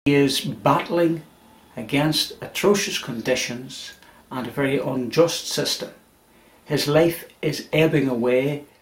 He is battling against atrocious conditions and a very unjust system. His life is ebbing away